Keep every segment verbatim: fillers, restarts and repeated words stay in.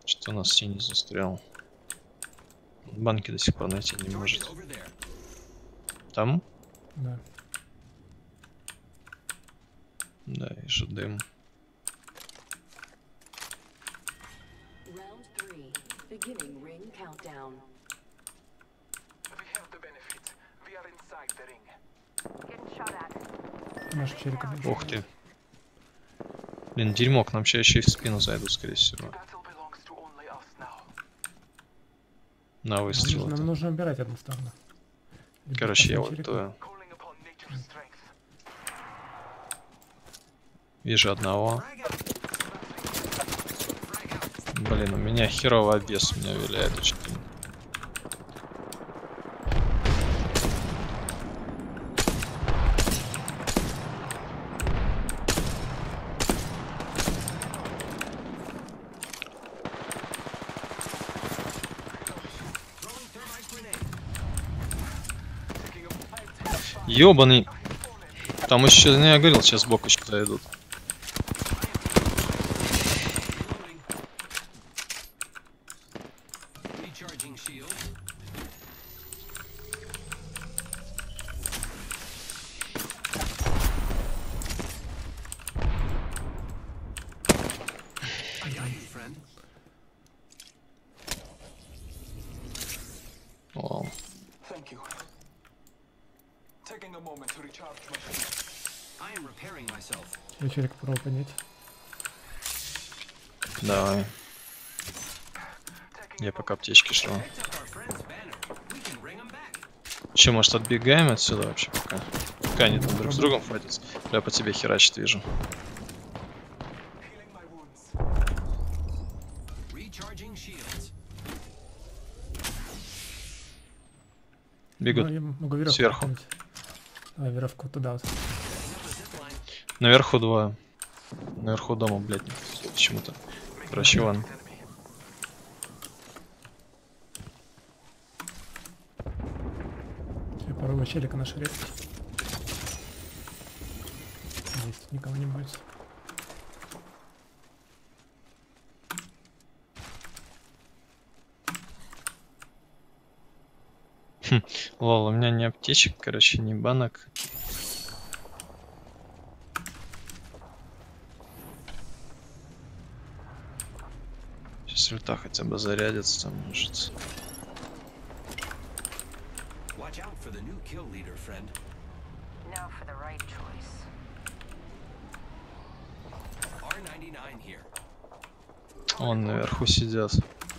Что у нас синий застрял? Банки до сих пор найти не может. Там? Да. Да, вижу дым. Наш челик бежит. Ух ты. Блин, дерьмо, к нам сейчас еще и в спину зайдут, скорее всего. На выстрел. Нам, нам нужно убирать одну сторону. Короче, я вот то. Вижу одного. Блин, у меня херово обвес меня виляет очень. Ёбаный. Там еще, ну, я говорил, сейчас сбоку еще зайдут. О. Я челик попробую поднять. Давай. Я пока аптечки шлю. Че, может, отбегаем отсюда вообще пока? Пока они там друг с другом файтятся. Я по тебе херачит вижу. Бегут ну, сверху. Давай веревку туда вот. Наверху двое. Наверху дома, блядь, почему-то. Короче, вон. Я попробую челика наши резать. Здесь никого не будет. Хм, лол, у меня ни аптечек, короче, ни банок. Сейчас ульта хотя бы зарядится, там, может. Вон наверху сидят.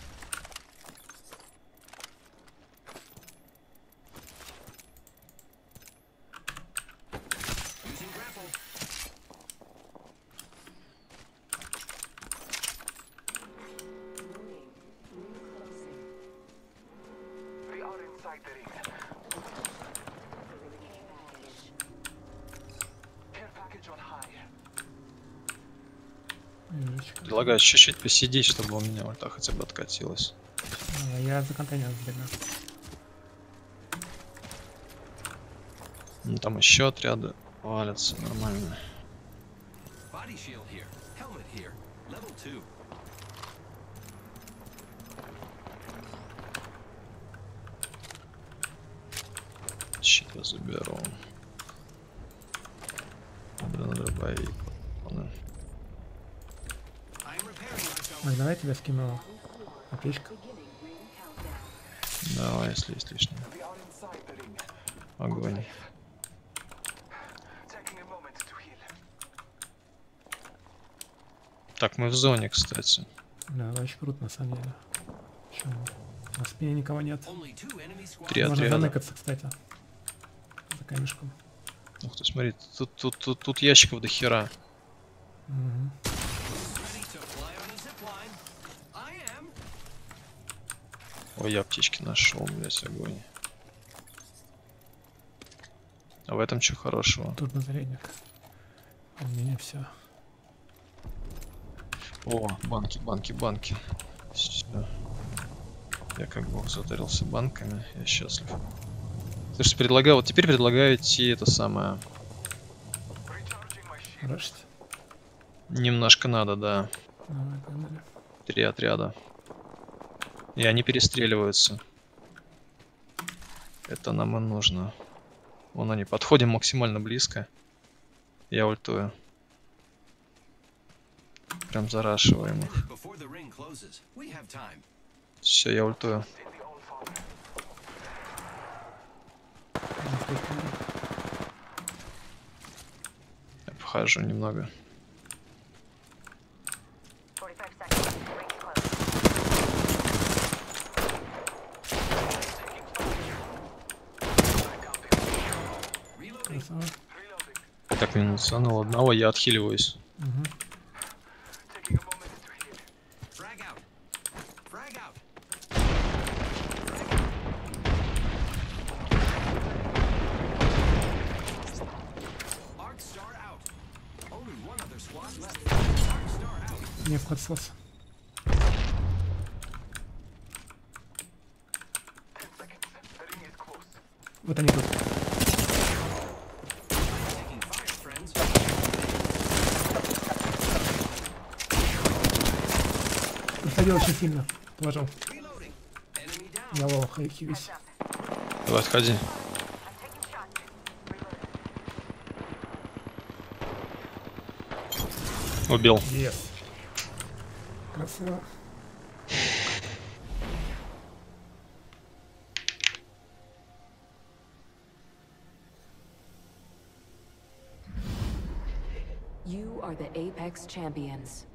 Предлагаю чуть-чуть посидеть, чтобы у меня ульта хотя бы откатилась. А, я за контейнер сбегаю. Ну, там еще отряды валятся, нормально. Щит я заберу. Блин, дробовик. Ой, давай я тебя скину аптечку. Давай, если есть лишнее. Огонь. Так, мы в зоне, кстати. Да, очень круто на самом деле. Еще на спине никого нет. Три Можно отряда. заныкаться, кстати. За камешком. Ух ты, смотри, тут, тут, тут, тут ящиков до хера. Угу. Ой, я аптечки нашел, блять, огонь. А в этом что хорошего? Тут на зарядник. А у меня все. О, банки, банки, банки. Всё. Я как бог затарился банками, я счастлив. Слушай, предлагаю, вот теперь предлагаю идти это самое. Рашить? Немножко надо, да. Давай, погнали. Три отряда. И они перестреливаются. Это нам и нужно. Вон они. Подходим максимально близко. Я ультую. Прям зарашиваем их. Все, я ультую. Я похожу немного. Красава. Так, минусанул одного, я отхиливаюсь. Угу. Не вход слос. Вот они тут. Подходил очень сильно. Положил. Я лох, их весь. Давай, отходи. Убил. Yes. Красава. You are the Apex champions.